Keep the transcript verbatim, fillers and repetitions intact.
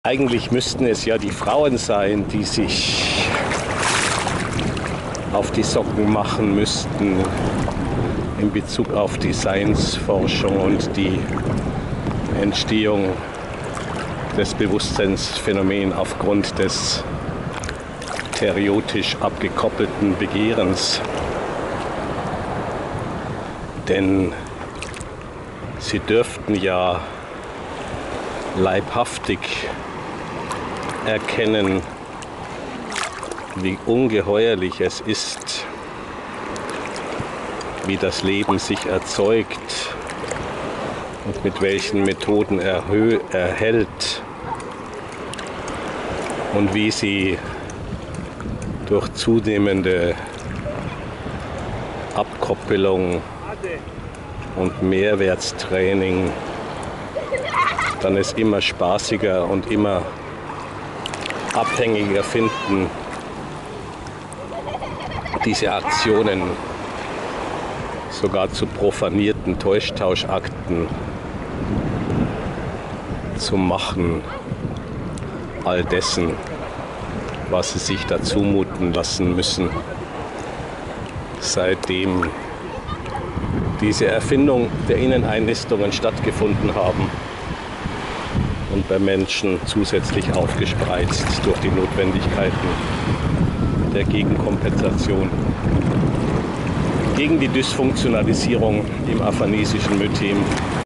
Eigentlich müssten es ja die Frauen sein, die sich auf die Socken machen müssten in Bezug auf die Seinsforschung und die Entstehung des Bewusstseinsphänomens aufgrund des theoretisch abgekoppelten Begehrens. Denn sie dürften ja leibhaftig erkennen, wie ungeheuerlich es ist, wie das Leben sich erzeugt und mit welchen Methoden erhö- erhält und wie sie durch zunehmende Abkoppelung und Mehrwertstraining dann es immer spaßiger und immer abhängiger finden, diese Aktionen sogar zu profanierten Täuschtauschakten zu machen, all dessen, was sie sich da zumuten lassen müssen, seitdem diese Erfindung der Inneneinlistungen stattgefunden haben und bei Menschen zusätzlich aufgespreizt durch die Notwendigkeiten der Gegenkompensation gegen die Dysfunktionalisierung im aphanesischen Mythem.